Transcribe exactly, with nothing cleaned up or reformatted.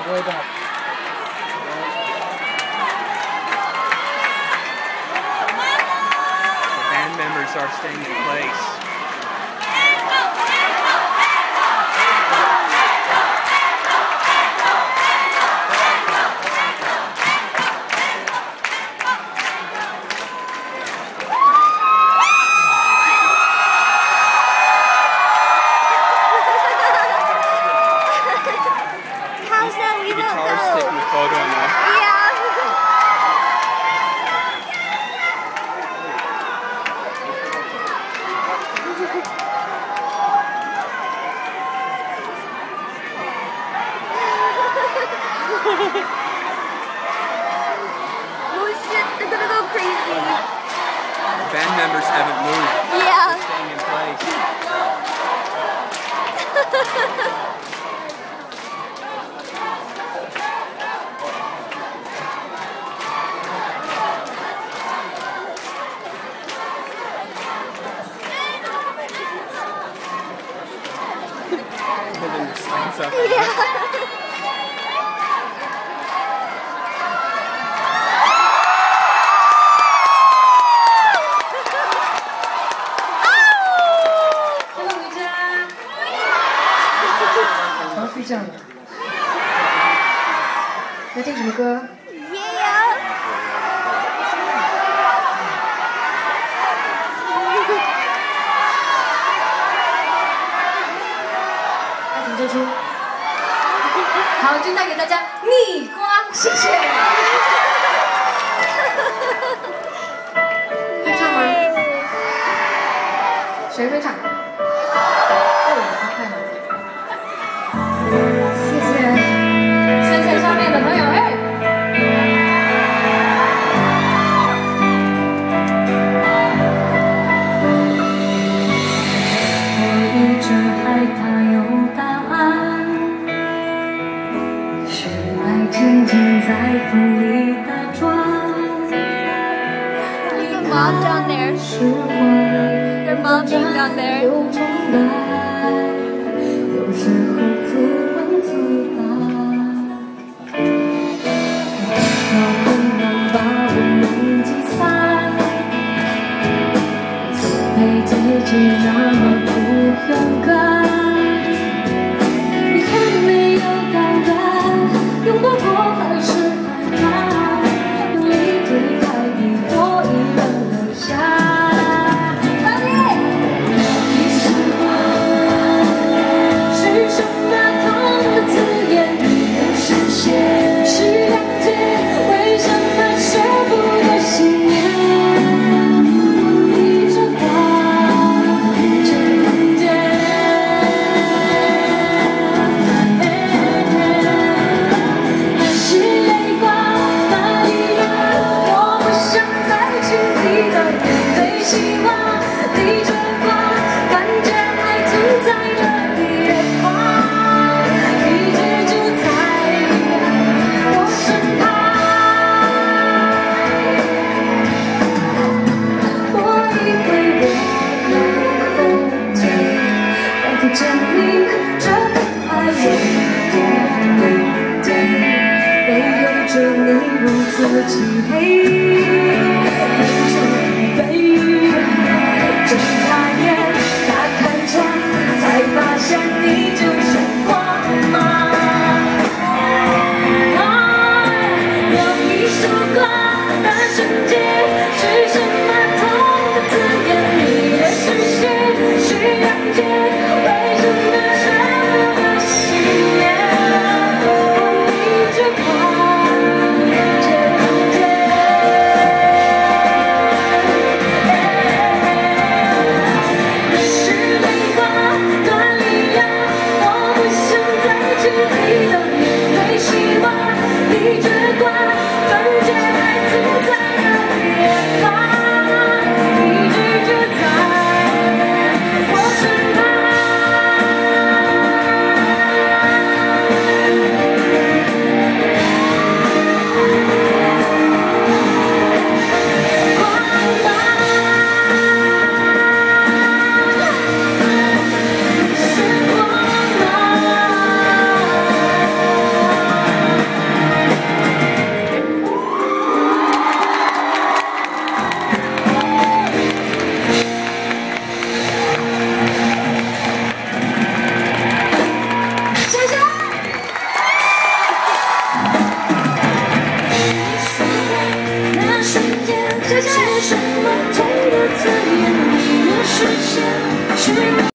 Way back. The band members are staying in place. The guitar's taking a photo now. Yeah. Oh shit, they're gonna go crazy. The band members haven't moved. Yeah. They're staying in place. Holding their signs up. Yeah. 好，是这样的。要听什么歌？ Yeah. 爱情之初。好，就带给大家逆光，谢谢。会唱吗？谁会唱？哦，好快呢。谢谢线线上面的朋友，哎。 我一直害怕有答案，是爱静静在风里打转。 Mom down there. 是坏， Your mom being down there. 有重担，有时候自问自答。让困难把我们击散，曾陪自己那么不勇敢。你还没有感染，拥抱过还是害怕，用力推开比多一人留下。 漆黑，忍受疲惫，睁开眼，打开窗，才发现你就是光芒。让你曙光的瞬间是什么痛的字眼？你的视线是谅解，为什么舍不得信念？我逆着光。 Yeah. 什么痛的字眼，你的视线是。